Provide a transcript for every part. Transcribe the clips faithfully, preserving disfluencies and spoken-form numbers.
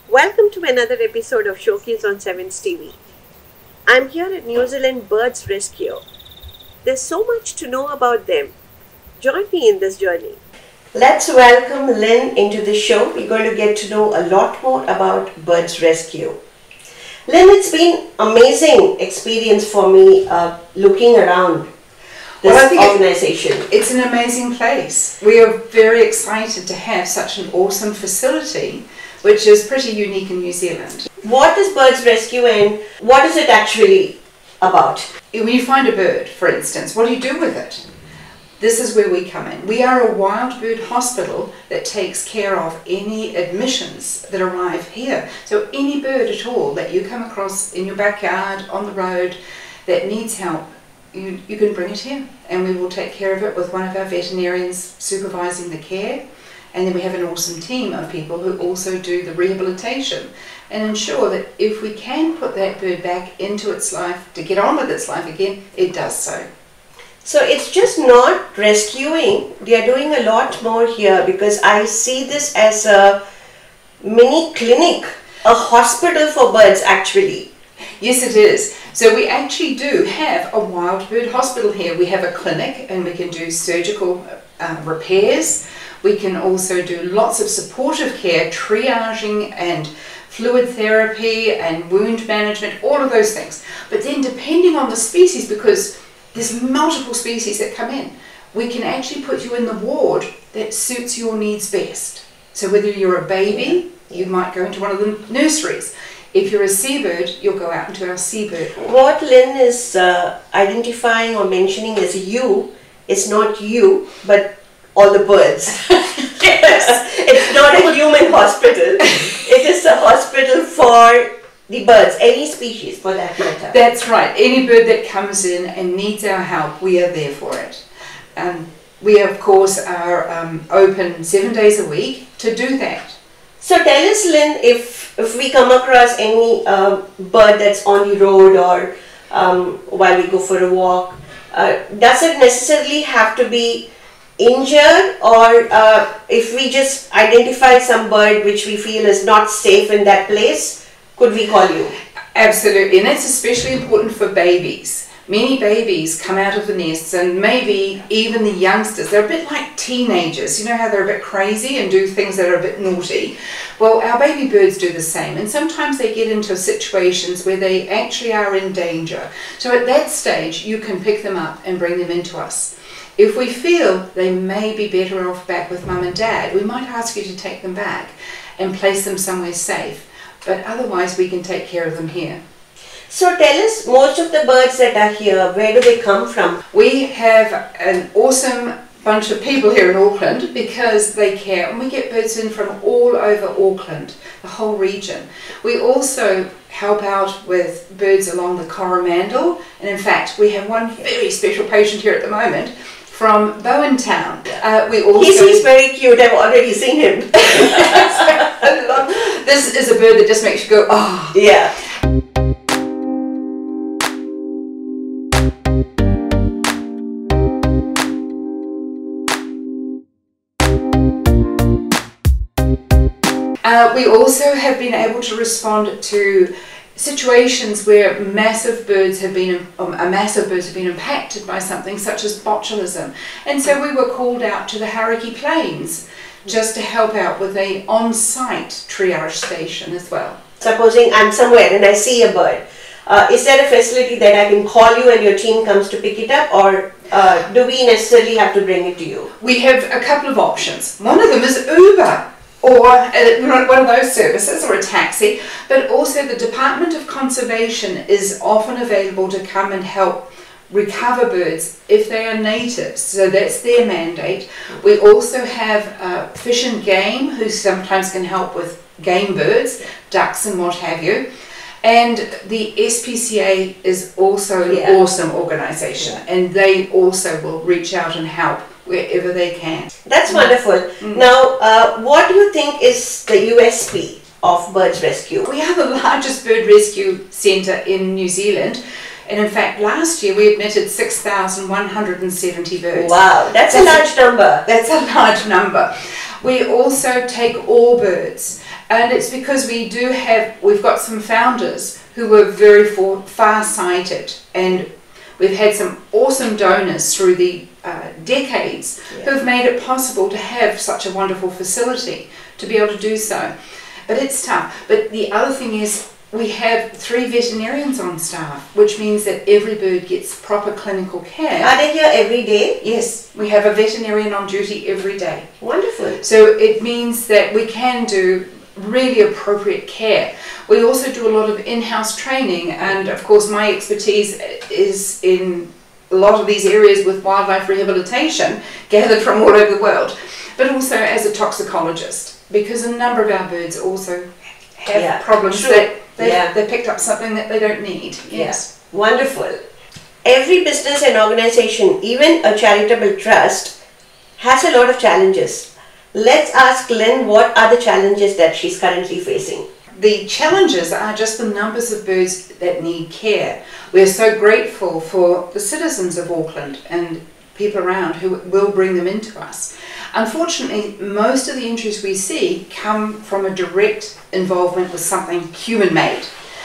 Welcome to another episode of Showcase on Sevens T V. I'm here at New Zealand Birds Rescue. There's so much to know about them. Join me in this journey. Let's welcome Lynn into the show. We're going to get to know a lot more about Birds Rescue. Lynn, it's been amazing experience for me uh, looking around this well, I think organization. It, it's an amazing place. We are very excited to have such an awesome facility, which is pretty unique in New Zealand. What is Birds Rescue and what is it actually about? When you find a bird, for instance, what do you do with it? This is where we come in. We are a wild bird hospital that takes care of any admissions that arrive here. So any bird at all that you come across in your backyard, on the road, that needs help, you, you can bring it here and we will take care of it with one of our veterinarians supervising the care. And then we have an awesome team of people who also do the rehabilitation and ensure that if we can put that bird back into its life, to get on with its life again, it does so. So it's just not rescuing, they are doing a lot more here, because I see this as a mini clinic, a hospital for birds actually. Yes, it is. So we actually do have a wild bird hospital here. We have a clinic and we can do surgical uh, repairs. We can also do lots of supportive care, triaging and fluid therapy and wound management, all of those things. But then depending on the species, because there's multiple species that come in, we can actually put you in the ward that suits your needs best. So whether you're a baby, you might go into one of the nurseries. If you're a seabird, you'll go out into our seabird ward. What Lynn is uh, identifying or mentioning as you is not you, but all the birds. Yes. It's not a human hospital. It is a hospital for the birds, any species for that matter. That's right. Any bird that comes in and needs our help, we are there for it. Um, we of course are um, open seven days a week to do that. So tell us, Lynn, if, if we come across any uh, bird that's on the road or um, while we go for a walk, uh, does it necessarily have to be injured, or uh, if we just identify some bird which we feel is not safe in that place, could we call you? Absolutely, and that's especially important for babies. Many babies come out of the nests, and maybe even the youngsters, they're a bit like teenagers. You know how they're a bit crazy and do things that are a bit naughty? Well, our baby birds do the same, and sometimes they get into situations where they actually are in danger. So at that stage, you can pick them up and bring them into us. If we feel they may be better off back with mum and dad, we might ask you to take them back and place them somewhere safe. But otherwise we can take care of them here. So tell us, most of the birds that are here, where do they come from? We have an awesome bunch of people here in Auckland because they care, and we get birds in from all over Auckland, the whole region. We also help out with birds along the Coromandel, and in fact we have one very special patient here at the moment from Bowen Town. Uh, we also he seems very cute. I've already seen him. This is a bird that just makes you go, oh. Yeah. Uh, we also have been able to respond to situations where massive birds have been, um, massive birds have been impacted by something such as botulism, and so we were called out to the Hauraki Plains just to help out with a on-site triage station as well. Supposing I'm somewhere and I see a bird, uh, is there a facility that I can call you and your team comes to pick it up, or uh, do we necessarily have to bring it to you? We have a couple of options. One of them is Uber, or one of those services, or a taxi, but also the Department of Conservation is often available to come and help recover birds if they are natives, so that's their mandate. We also have uh, Fish and Game, who sometimes can help with game birds, ducks and what have you. And the S P C A is also an yeah. awesome organisation, yeah. and they also will reach out and help wherever they can. That's wonderful. Mm. Now, uh, what do you think is the U S P of Birds Rescue? We are the largest bird rescue centre in New Zealand, and in fact last year we admitted six thousand one hundred seventy birds. Wow, that's, that's a large a, number. That's a large number. We also take all birds. And it's because we do have, we've got some founders who were very for, far-sighted, and we've had some awesome donors through the uh, decades yeah. who have made it possible to have such a wonderful facility, to be able to do so. But it's tough. But the other thing is, we have three veterinarians on staff, which means that every bird gets proper clinical care. Are they here every day? Yes, we have a veterinarian on duty every day. Wonderful. So it means that we can do really appropriate care. We also do a lot of in-house training, and of course my expertise is in a lot of these areas with wildlife rehabilitation, gathered from all over the world, but also as a toxicologist, because a number of our birds also have yeah, problems true. that They, yeah. they picked up something that they don't need. Yes. Yeah. Wonderful. Every business and organization, even a charitable trust, has a lot of challenges. Let's ask Lynn what are the challenges that she's currently facing. The challenges are just the numbers of birds that need care. We're so grateful for the citizens of Auckland and people around who will bring them into us. Unfortunately, most of the injuries we see come from a direct involvement with something human-made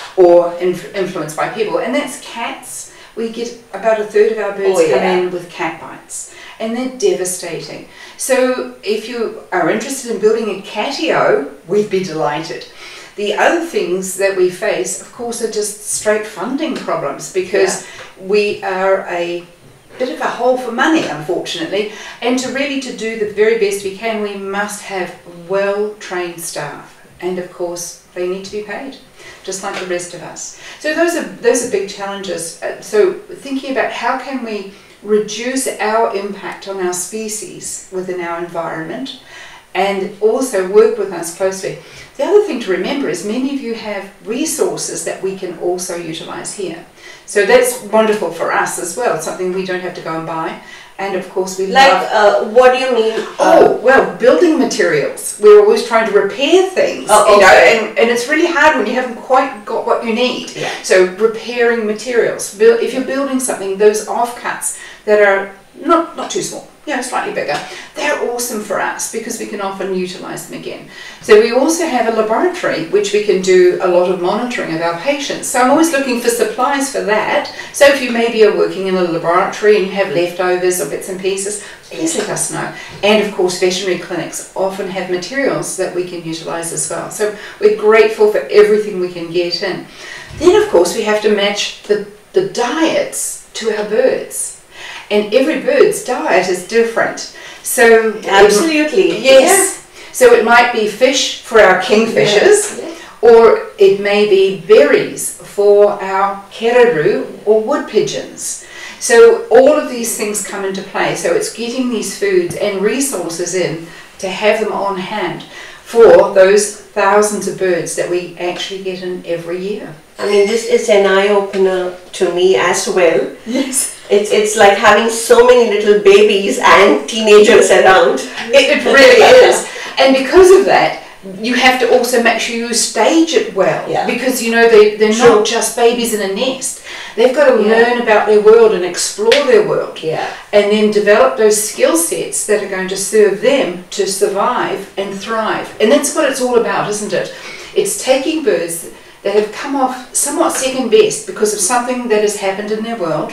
or inf influenced by people, and that's cats. We get about a third of our birds oh, yeah. come in with cat bites, and they're devastating. So if you are interested in building a catio, we'd be delighted. The other things that we face, of course, are just straight funding problems, because yeah. we are a bit of a hole for money, unfortunately, and to really to do the very best we can, we must have well-trained staff, and of course they need to be paid just like the rest of us. So those are those are big challenges. Uh, so thinking about how can we reduce our impact on our species within our environment, and also work with us closely. The other thing to remember is many of you have resources that we can also utilize here. So that's wonderful for us as well, it's something we don't have to go and buy. And of course we like, love... uh, what do you mean? Oh, well, building materials. We're always trying to repair things, oh, okay. you know, and, and it's really hard when you haven't quite got what you need. Yeah. So repairing materials. Build, if you're building something, those offcuts that are not, not too small, you know, slightly bigger, they're awesome for us because we can often utilize them again. So we also have a laboratory which we can do a lot of monitoring of our patients. So I'm always looking for supplies for that. So if you maybe are working in a laboratory and you have leftovers or bits and pieces, please let us know. And of course veterinary clinics often have materials that we can utilize as well. So we're grateful for everything we can get in. Then of course we have to match the, the diets to our birds. And every bird's diet is different. So absolutely, it, yes. Yeah. So it might be fish for our kingfishers, yeah. Yeah. or it may be berries for our kereru or wood pigeons. So all of these things come into play. So it's getting these foods and resources in to have them on hand for those thousands of birds that we actually get in every year. I mean, this is an eye-opener to me as well. Yes. It's, it's like having so many little babies and teenagers around. It, it really is. And because of that, you have to also make sure you stage it well. Yeah. Because, you know, they, they're True. not just babies in a nest. They've got to yeah. learn about their world and explore their world. Yeah. And then develop those skill sets that are going to serve them to survive and thrive. And that's what it's all about, isn't it? It's taking birds that have come off somewhat second best because of something that has happened in their world,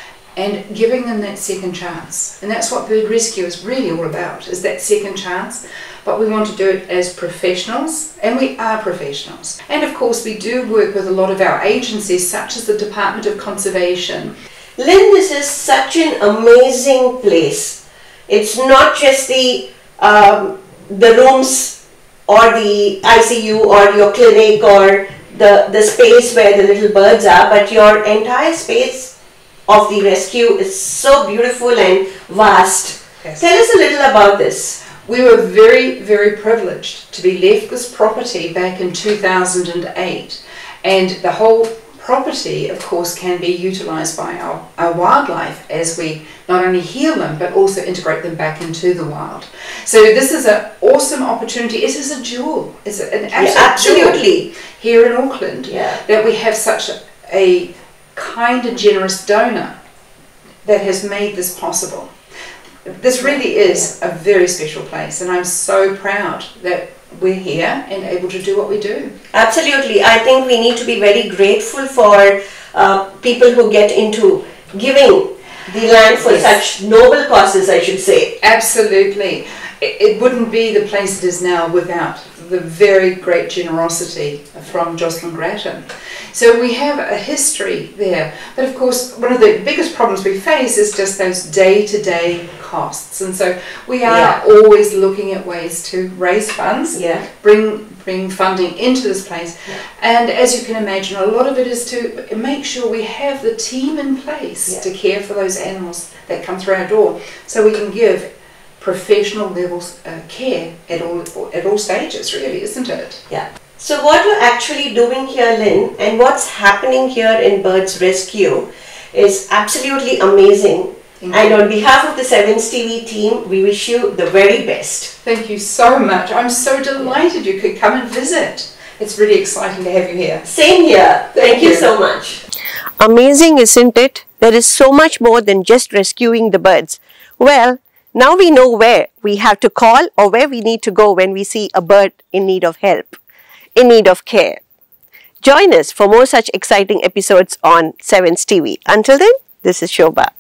and giving them that second chance. And that's what bird rescue is really all about, is that second chance. But we want to do it as professionals, and we are professionals. And of course we do work with a lot of our agencies, such as the Department of Conservation. Lynn, this is such an amazing place. It's not just the, um, the rooms or the I C U or your clinic or the, the space where the little birds are, but your entire space of the rescue is so beautiful and vast. Yes. Tell us a little about this. We were very, very privileged to be left this property back in two thousand eight, and the whole property of course can be utilised by our, our wildlife as we not only heal them but also integrate them back into the wild. So this is an awesome opportunity. It is a jewel. It's an absolute yeah, absolutely. jewel here in Auckland yeah. that we have such a, a kind and generous donor that has made this possible. This really is a very special place, and I'm so proud that we're here and able to do what we do. Absolutely. I think we need to be very grateful for uh, people who get into giving the land for Yes. such noble causes, I should say. Absolutely. It, it wouldn't be the place it is now without the very great generosity from Jocelyn Grattan. So we have a history there. But of course, one of the biggest problems we face is just those day-to-day costs. And so we are Yeah. always looking at ways to raise funds, Yeah. bring bring funding into this place. Yeah. And as you can imagine, a lot of it is to make sure we have the team in place Yeah. to care for those animals that come through our door, so we can give professional levels uh, care at all at all stages, really, isn't it? Yeah. So what you're actually doing here, Lynn, and what's happening here in Birds Rescue is absolutely amazing. Thank And you. on behalf of the Sevens T V team, we wish you the very best. Thank you so much. I'm so delighted you could come and visit. It's really exciting to have you here. Same here. Thank, Thank you you. so much. Amazing, isn't it? There is so much more than just rescuing the birds. Well, now we know where we have to call or where we need to go when we see a bird in need of help, in need of care. Join us for more such exciting episodes on Sevens T V. Until then, this is Shobha.